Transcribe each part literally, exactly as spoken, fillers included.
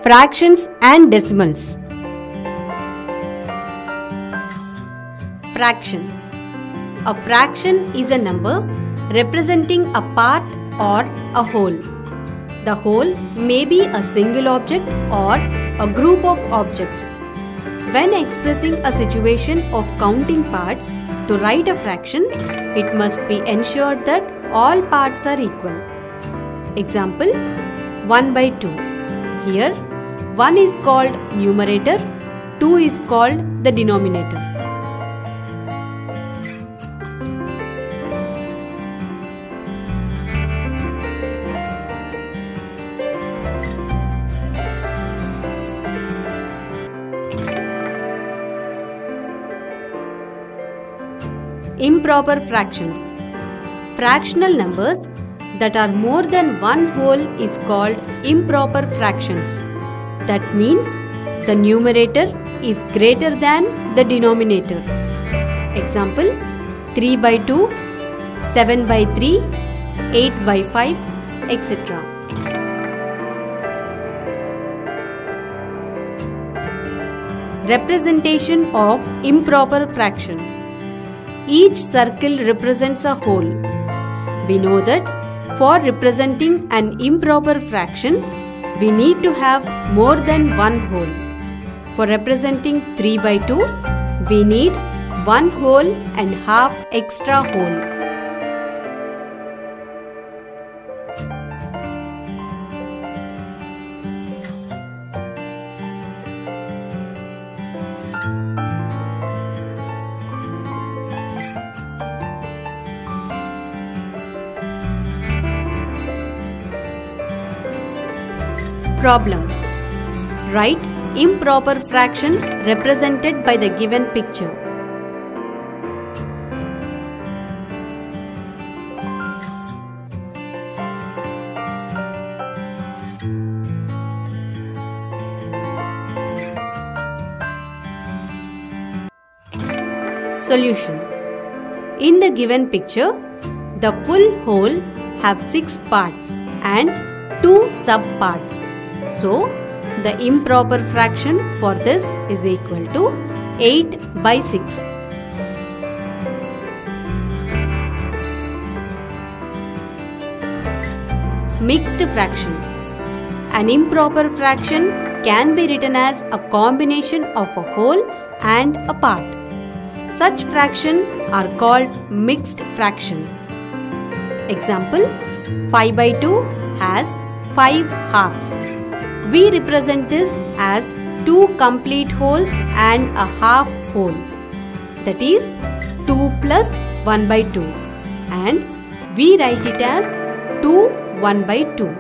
Fractions and decimals. Fraction. A fraction is a number representing a part or a whole. The whole may be a single object or a group of objects. When expressing a situation of counting parts, to write a fraction, it must be ensured that all parts are equal. Example, one by two. Here, one is called numerator, two is called the denominator. Improper fractions. Fractional numbers that are more than one whole is called improper fractions. That means the numerator is greater than the denominator. Example, three by two, seven by three, eight by five, et cetera. Representation of improper fraction. Each circle represents a whole. We know that for representing an improper fraction, we need to have more than one whole. For representing three by two, we need one whole and half extra whole. Problem. Write improper fraction represented by the given picture. Solution. In the given picture, the full whole have six parts and two subparts. So, the improper fraction for this is equal to eight by six. Mixed fraction. An improper fraction can be written as a combination of a whole and a part. Such fractions are called mixed fraction. Example, five by two has five halves. We represent this as two complete wholes and a half whole. That is two plus one by two. And we write it as two one by two.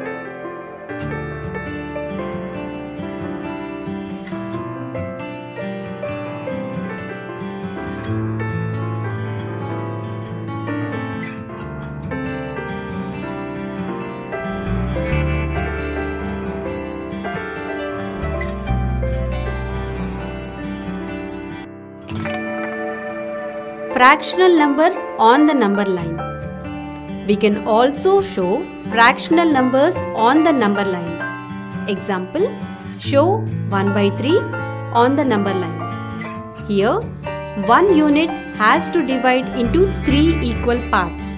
Fractional number on the number line. We can also show fractional numbers on the number line. Example, show one by three on the number line. Here, one unit has to divide into three equal parts.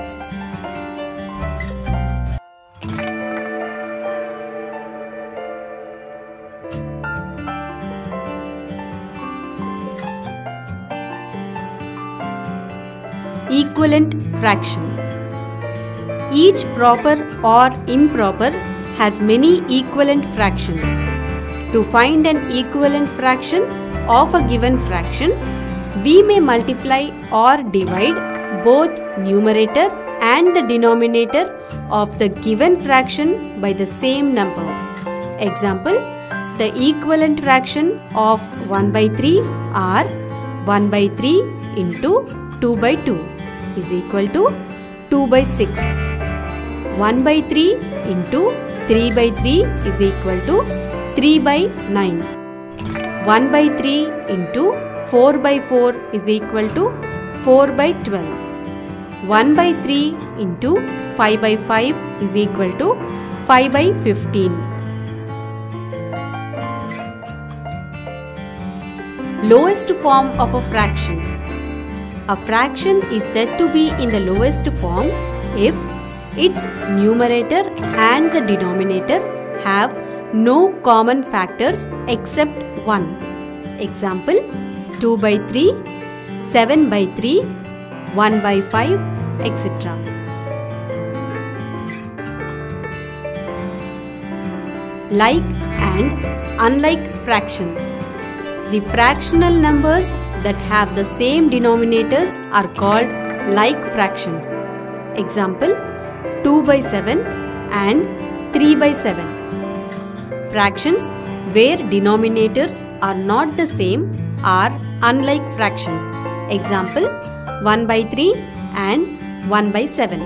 Equivalent fraction. Each proper or improper has many equivalent fractions. To find an equivalent fraction of a given fraction, we may multiply or divide both numerator and the denominator of the given fraction by the same number. Example, the equivalent fraction of one by three are one by three into two by two is equal to two by six. one by three into three by three is equal to three by nine. one by three into four by four is equal to four by twelve. one by three into five by five is equal to five by fifteen. Lowest form of a fraction. A fraction is said to be in the lowest form if its numerator and the denominator have no common factors except one. Example, two by three, seven by three, one by five, et cetera. Like and unlike fraction. The fractional numbers that have the same denominators are called like fractions. Example, two by seven and three by seven. Fractions where denominators are not the same are unlike fractions. Example, one by three and one by seven.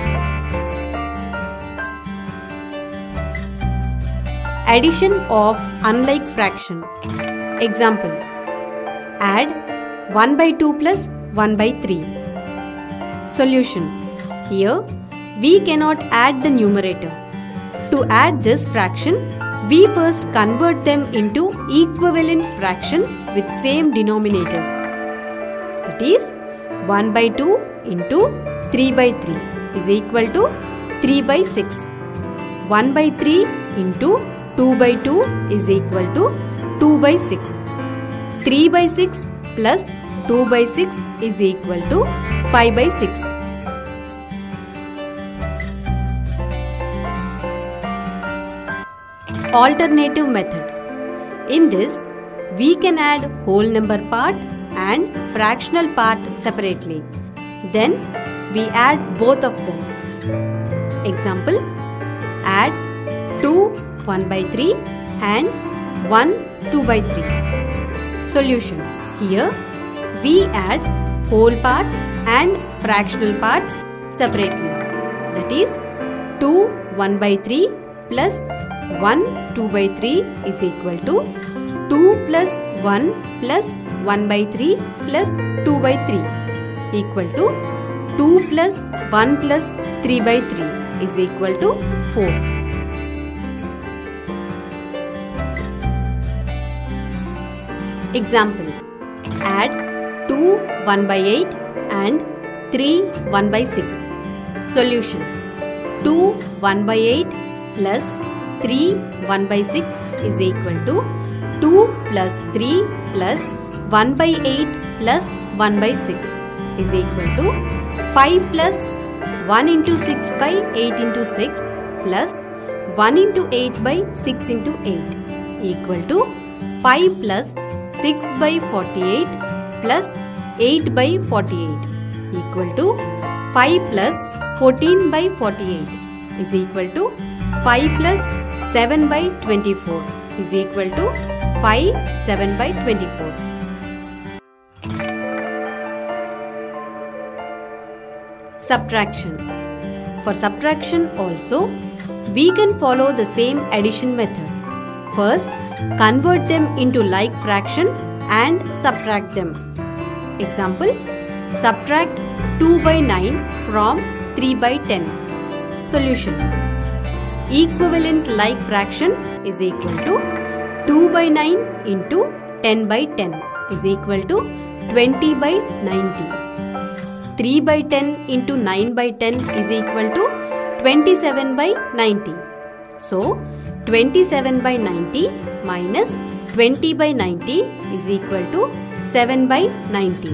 Addition of unlike fraction. Example, add one by two plus one by three. Solution. Here, we cannot add the numerator. To add this fraction, we first convert them into equivalent fraction with same denominators. That is, one by two into three by three is equal to three by six. one by three into two by two is equal to two by six. three by six plus two by six is equal to five by six. Alternative method. In this, we can add whole number part and fractional part separately. Then we add both of them. Example, add two one by three and one two by three. Solution. Here we add whole parts and fractional parts separately. That is, two one by three plus one two by three is equal to two plus one plus one by three plus two by three equal to two plus one plus three by three is equal to four. Example, add two one by eight and three one by six. Solution. two one by eight plus three one by six is equal to two plus three plus one by eight plus one by six is equal to five plus one into six by eight into six plus one into eight by six into eight equal to five plus six by forty-eight plus eight by forty-eight equal to five plus fourteen by forty-eight is equal to five plus seven by twenty-four is equal to five seven by twenty-four. Subtraction. For subtraction also, we can follow the same addition method. First, convert them into like fraction and subtract them. Example, subtract two by nine from three by ten. Solution. Equivalent like fraction is equal to two by nine into ten by ten is equal to twenty by ninety. three by ten into nine by ten is equal to twenty-seven by ninety. So, twenty-seven by ninety minus twenty by ninety is equal to seven by ninety.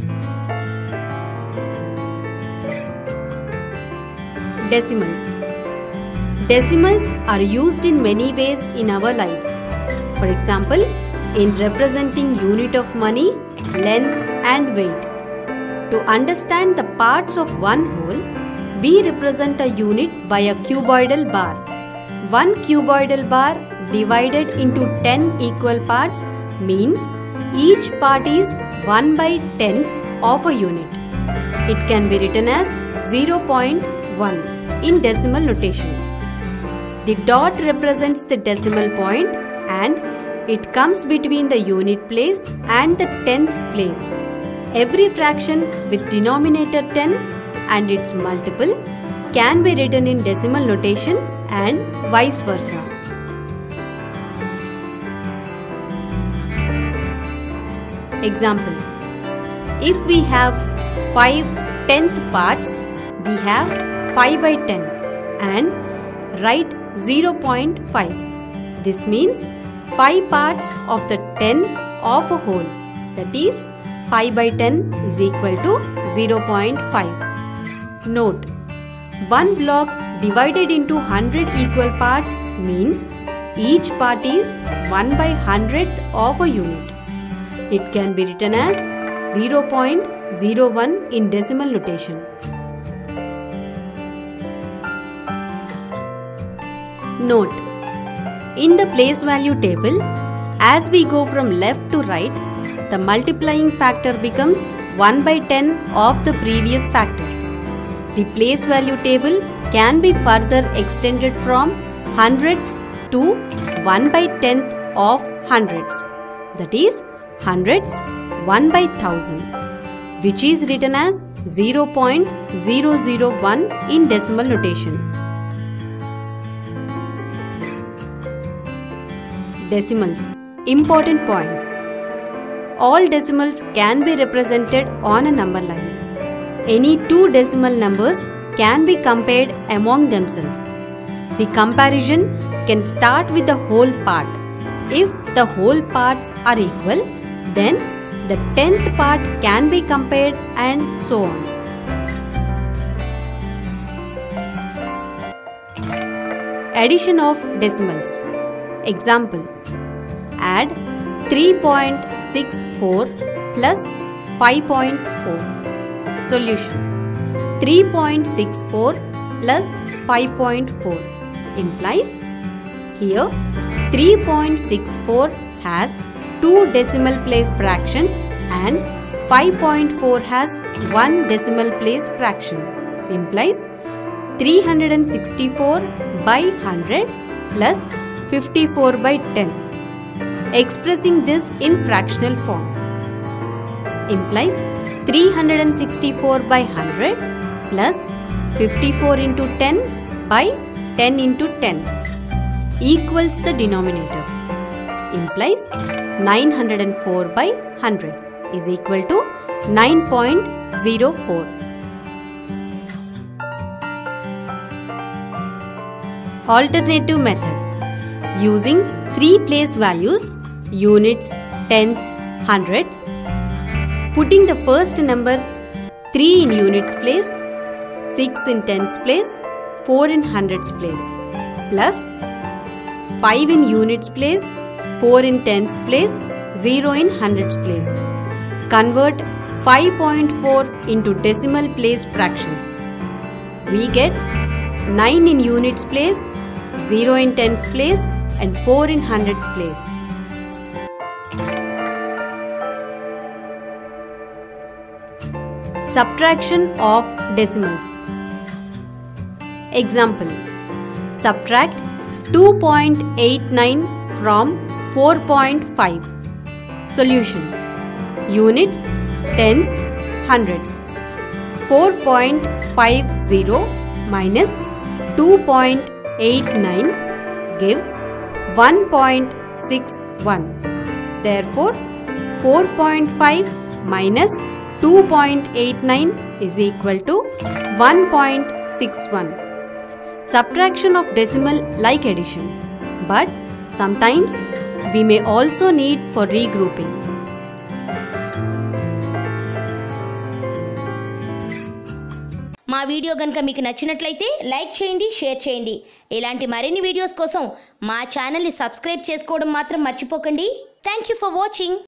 Decimals. Decimals are used in many ways in our lives. For example, in representing unit of money, length and weight. To understand the parts of one whole, we represent a unit by a cuboidal bar. One cuboidal bar divided into ten equal parts means each part is one by tenth of a unit. It can be written as zero point one in decimal notation. The dot represents the decimal point and it comes between the unit place and the tenths place. Every fraction with denominator ten and its multiple can be written in decimal notation and vice versa. Example: if we have five tenth parts, we have five by ten and write zero point five. This means five parts of the ten of a whole, that is five by ten is equal to zero point five. Note: one block divided into one hundred equal parts means each part is one by one hundredth of a unit. It can be written as zero point zero one in decimal notation. Note: in the place value table, as we go from left to right, the multiplying factor becomes one by ten of the previous factor. The place value table can be further extended from hundreds to one by tenth of hundreds, that is hundreds one by thousand, which is written as zero point zero zero one in decimal notation. Decimals. Important points. All decimals can be represented on a number line. Any two decimal numbers can be compared among themselves. The comparison can start with the whole part. If the whole parts are equal, then the tenth part can be compared and so on. Addition of decimals. Example: add three point six four plus five point four. Solution: three point six four plus five point four implies here three point six four has two decimal place fractions and five point four has one decimal place fraction, implies three hundred sixty-four by one hundred plus fifty-four by ten. Expressing this in fractional form implies three hundred sixty-four by one hundred plus fifty-four into ten by ten into ten equals the denominator, implies nine hundred four by one hundred is equal to nine point zero four. Alternative method. Using three place values, units, tens, hundreds, putting the first number three in units place, six in tens place, four in hundreds place, plus five in units place, four in tens place, zero in hundreds place. Convert five point four into decimal place fractions. We get nine in units place, zero in tens place and four in hundreds place. Subtraction of decimals. Example: subtract two point eight nine from four point five. Solution: units, tens, hundreds. four point five zero minus two point eight nine gives one point six one. Therefore, four point five minus two point eight nine is equal to one point six one. Subtraction of decimal like addition, but sometimes we may also need for regrouping. మా video గనుక మీకు నచ్చినట్లయితే like చేయండి, share చేయండి. ఇలాంటి మరిన్ని videos కోసం మా ఛానల్ని సబ్స్క్రైబ్ చేసుకోవడం మాత్రం మర్చిపోకండి. Thank you for watching.